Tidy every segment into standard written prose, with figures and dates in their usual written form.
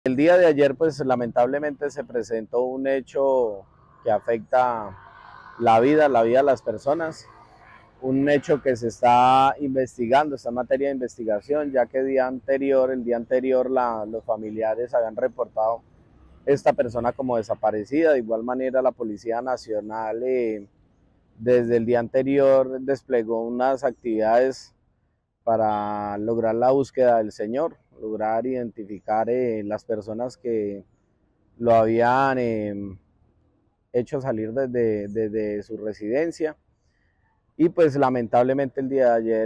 El día de ayer, pues lamentablemente se presentó un hecho que afecta la vida de las personas, un hecho que se está investigando, está en materia de investigación, ya que el día anterior, los familiares habían reportado esta persona como desaparecida. De igual manera, la Policía Nacional desde el día anterior desplegó unas actividades para lograr la búsqueda del señor, lograr identificar las personas que lo habían hecho salir desde su residencia. Y pues lamentablemente el día de ayer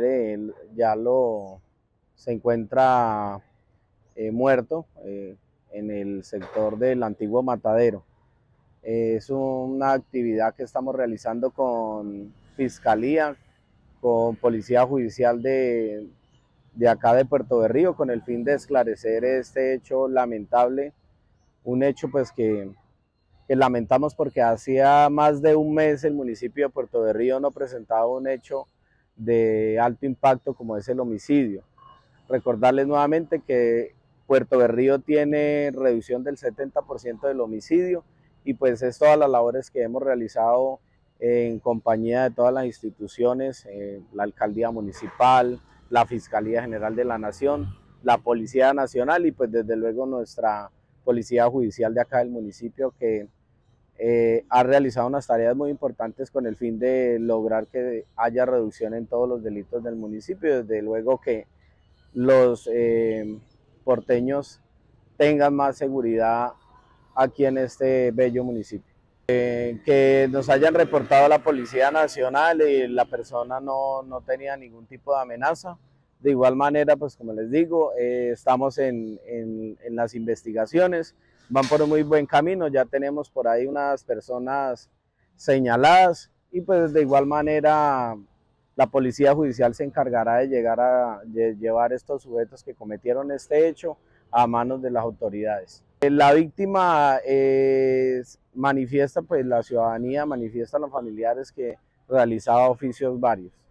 se encuentra muerto en el sector del antiguo matadero. Es una actividad que estamos realizando con Fiscalía, con Policía Judicial de acá de Puerto Berrío, con el fin de esclarecer este hecho lamentable, un hecho pues que lamentamos porque hacía más de un mes el municipio de Puerto Berrío no presentaba un hecho de alto impacto como es el homicidio. Recordarles nuevamente que Puerto Berrío tiene reducción del 70% del homicidio, y pues es todas las labores que hemos realizado en compañía de todas las instituciones, la Alcaldía Municipal, la Fiscalía General de la Nación, la Policía Nacional y pues desde luego nuestra Policía Judicial de acá del municipio, que ha realizado unas tareas muy importantes con el fin de lograr que haya reducción en todos los delitos del municipio. Desde luego que los porteños tengan más seguridad aquí en este bello municipio. Que nos hayan reportado a la Policía Nacional y la persona no tenía ningún tipo de amenaza. De igual manera, pues como les digo, estamos en las investigaciones, van por un muy buen camino, ya tenemos por ahí unas personas señaladas, y pues de igual manera la Policía Judicial se encargará de llevar estos sujetos que cometieron este hecho a manos de las autoridades. La víctima manifiesta, pues la ciudadanía manifiesta a los familiares que realizaba oficios varios.